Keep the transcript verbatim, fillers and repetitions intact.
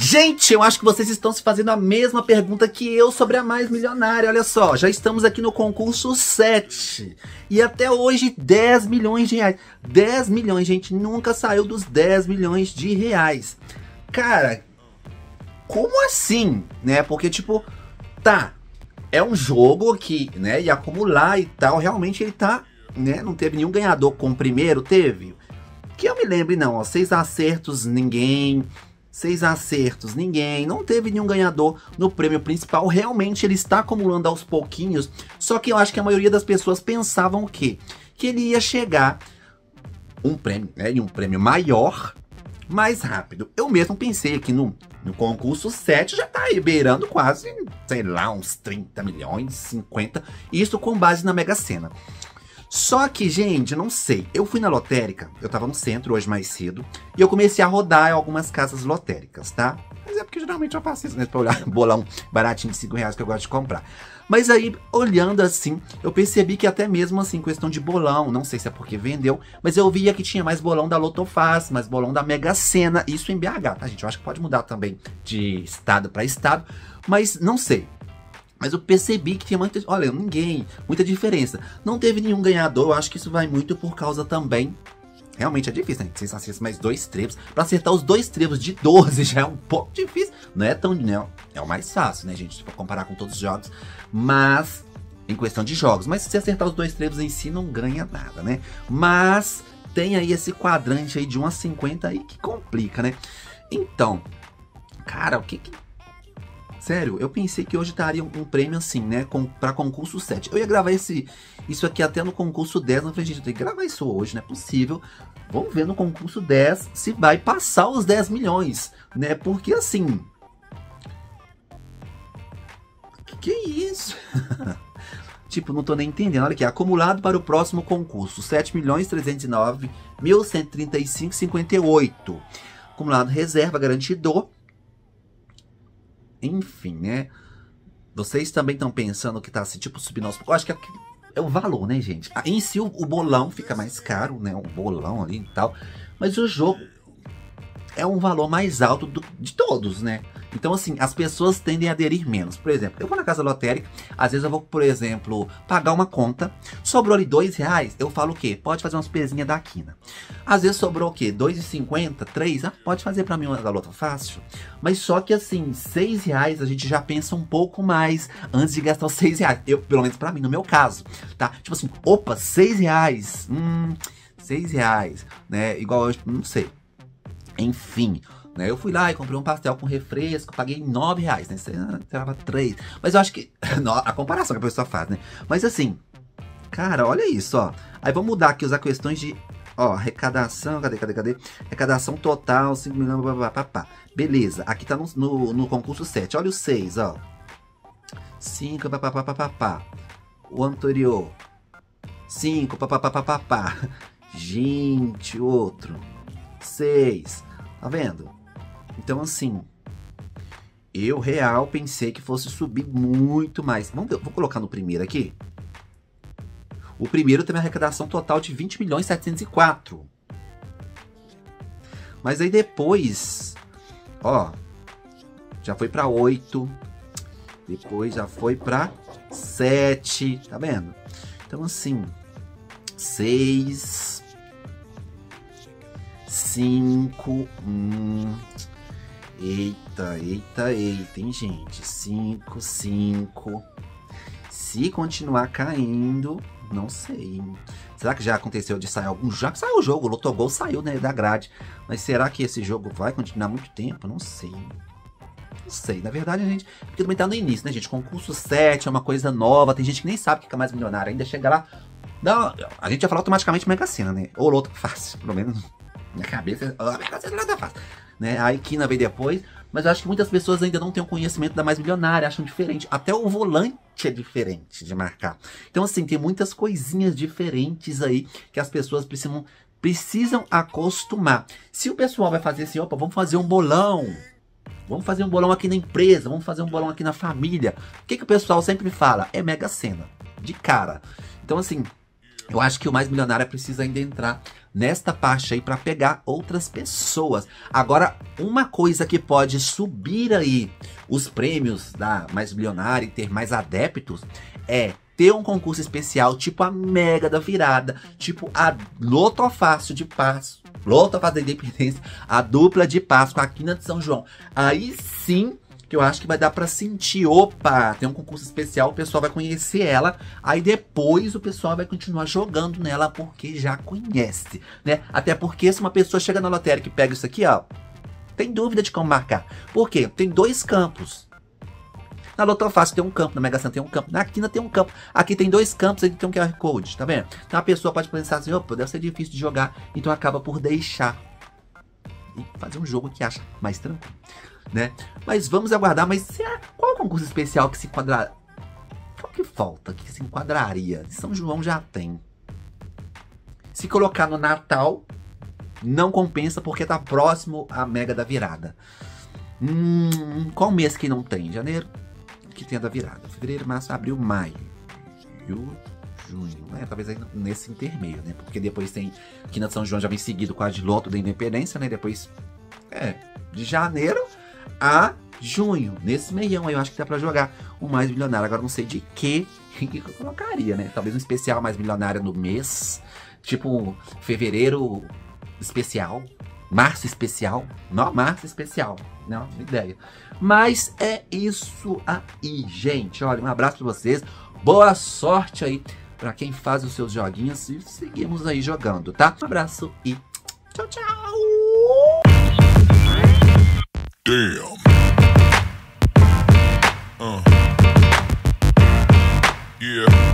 Gente, eu acho que vocês estão se fazendo a mesma pergunta que eu sobre a Mais Milionária. Olha só, já estamos aqui no concurso sete. E até hoje, dez milhões de reais. dez milhões, gente, nunca saiu dos dez milhões de reais. Cara, como assim, né? Porque, tipo, tá, é um jogo que, né, ia acumular e tal. Realmente ele tá, né, não teve nenhum ganhador com o primeiro, teve? Que eu me lembre, não, ó, seis acertos, ninguém... Seis acertos, ninguém, não teve nenhum ganhador no prêmio principal. Realmente ele está acumulando aos pouquinhos. Só que eu acho que a maioria das pessoas pensavam o quê? Que ele ia chegar um prêmio, né, e um prêmio maior, mais rápido. Eu mesmo pensei aqui no, no concurso sete, já tá aí beirando quase, sei lá, uns trinta milhões, cinquenta. Isso com base na Mega Sena. Só que, gente, não sei, eu fui na lotérica, eu tava no centro hoje mais cedo, e eu comecei a rodar em algumas casas lotéricas, tá? Mas é porque geralmente eu faço isso, né, pra olhar bolão baratinho de cinco reais que eu gosto de comprar. Mas aí, olhando assim, eu percebi que até mesmo assim, questão de bolão, não sei se é porque vendeu, mas eu via que tinha mais bolão da Lotofácil, mais bolão da Mega Sena, isso em B H, tá, gente? Eu acho que pode mudar também de estado pra estado, mas não sei. Mas eu percebi que tinha muita... Olha, ninguém... Muita diferença. Não teve nenhum ganhador. Eu acho que isso vai muito por causa também... Realmente é difícil, né? Vocês acertam mais dois trevos. Pra acertar os dois trevos de doze já é um pouco difícil. Não é tão... Não, é o mais fácil, né, gente? Pra comparar com todos os jogos. Mas... Em questão de jogos. Mas se você acertar os dois trevos em si, não ganha nada, né? Mas... Tem aí esse quadrante aí de um a cinquenta aí que complica, né? Então... Cara, o que que... Sério, eu pensei que hoje estaria um, um prêmio assim, né, com, pra concurso sete. Eu ia gravar esse, isso aqui até no concurso dez, eu falei, gente, eu tenho que gravar isso hoje, não é possível. Vamos ver no concurso dez se vai passar os dez milhões, né, porque assim... Que que é isso? Tipo, não tô nem entendendo. Olha aqui, acumulado para o próximo concurso, sete milhões trezentos e nove mil cento e trinta e cinco vírgula cinquenta e oito. Acumulado reserva, garantidor. Enfim, né? Vocês também estão pensando que tá assim, tipo, subindo aos... Eu acho que é, é o valor, né, gente? Em si, o, o bolão fica mais caro, né? O bolão ali e tal. Mas o jogo é um valor mais alto do, de todos, né? Então, assim, as pessoas tendem a aderir menos. Por exemplo, eu vou na casa lotérica, às vezes eu vou, por exemplo, pagar uma conta, sobrou ali dois reais, eu falo o quê? Pode fazer umas pezinhas da quina. Às vezes sobrou o quê? dois reais e cinquenta, três? Ah, pode fazer pra mim uma da Lotofácil. Mas só que, assim, seis reais a gente já pensa um pouco mais antes de gastar os seis reais. Eu, pelo menos pra mim, no meu caso, tá? Tipo assim, opa, seis reais, hum, seis reais, né? Igual, eu não sei. Enfim... Eu fui lá e comprei um pastel com refresco, paguei nove reais, né? Você dava três. Mas eu acho que... A comparação que a pessoa faz, né? Mas assim, cara, olha isso, ó. Aí vamos mudar aqui, usar questões de... Ó, arrecadação, cadê, cadê, cadê? Arrecadação total, cinco milhões, papapá. Beleza, aqui tá no, no, no concurso sete. Olha o seis, ó. cinco, papapá. O anterior. cinco, papapá. Gente, outro. seis. Tá vendo? Então, assim, eu, real, pensei que fosse subir muito mais. Vamos ver, vou colocar no primeiro aqui. O primeiro teve uma arrecadação total de vinte milhões setecentos e quatro. Mas aí depois, ó, já foi pra oito. Depois já foi pra sete. Tá vendo? Então, assim, seis... cinco, hum, eita, eita, eita, hein, gente, cinco, cinco, se continuar caindo, não sei, será que já aconteceu de sair algum, já que saiu o jogo, o Lotogol saiu, né, da grade, mas será que esse jogo vai continuar muito tempo? Não sei, não sei, na verdade, a gente, porque também tá no início, né, gente, concurso sete é uma coisa nova, tem gente que nem sabe o que é Mais Milionário, ainda chega lá, não, a gente já fala automaticamente Mega Sena, né, ou Lotofácil, pelo menos... Minha cabeça, a Mega Sena nada fácil, né? A Quina veio depois, mas eu acho que muitas pessoas ainda não têm o conhecimento da Mais Milionária, acham diferente. Até o volante é diferente de marcar. Então, assim, tem muitas coisinhas diferentes aí que as pessoas precisam, precisam acostumar. Se o pessoal vai fazer assim, opa, vamos fazer um bolão. Vamos fazer um bolão aqui na empresa, vamos fazer um bolão aqui na família. O que, que o pessoal sempre fala? É Mega Sena, de cara. Então, assim, eu acho que o Mais Milionária precisa ainda entrar nesta parte aí para pegar outras pessoas. Agora, uma coisa que pode subir aí os prêmios da Mais Milionária e ter mais adeptos é ter um concurso especial, tipo a Mega da Virada, tipo a Loto Fácil de Passo, Loto Fácil da Independência, a dupla de Páscoa, a Quina de São João. Aí sim que eu acho que vai dar pra sentir, opa, tem um concurso especial, o pessoal vai conhecer ela, aí depois o pessoal vai continuar jogando nela porque já conhece, né? Até porque se uma pessoa chega na lotérica e pega isso aqui, ó, tem dúvida de como marcar. Por quê? Tem dois campos. Na Loto Fácil tem um campo, na Mega Sena tem um campo, na Quina tem um campo. Aqui tem dois campos, aqui tem um Q R Code, tá vendo? Então a pessoa pode pensar assim, opa, deve ser difícil de jogar, então acaba por deixar e fazer um jogo que acha mais tranquilo, né? Mas vamos aguardar, mas será, qual é o concurso especial que se enquadrar? Qual que falta, que se enquadraria? São João já tem. Se colocar no Natal, não compensa porque tá próximo à Mega da Virada. Hum, qual mês que não tem? Janeiro? Que tem a da virada. Fevereiro, março, abril, maio. Junho, junho. É, talvez aí nesse intermeio, né? Porque depois tem Quina de São João já vem seguido com a de Loto da Independência, né? Depois, é, de janeiro a junho. Nesse meião aí eu acho que dá pra jogar o Mais Milionário. Agora não sei de que que eu colocaria, né? Talvez um especial Mais Milionário no mês. Tipo, fevereiro especial. Março especial. Não, março especial. Não, ideia. Mas é isso aí, gente. Olha, um abraço pra vocês. Boa sorte aí pra quem faz os seus joguinhos. E seguimos aí jogando, tá? Um abraço e tchau, tchau. Damn. Uh. Yeah.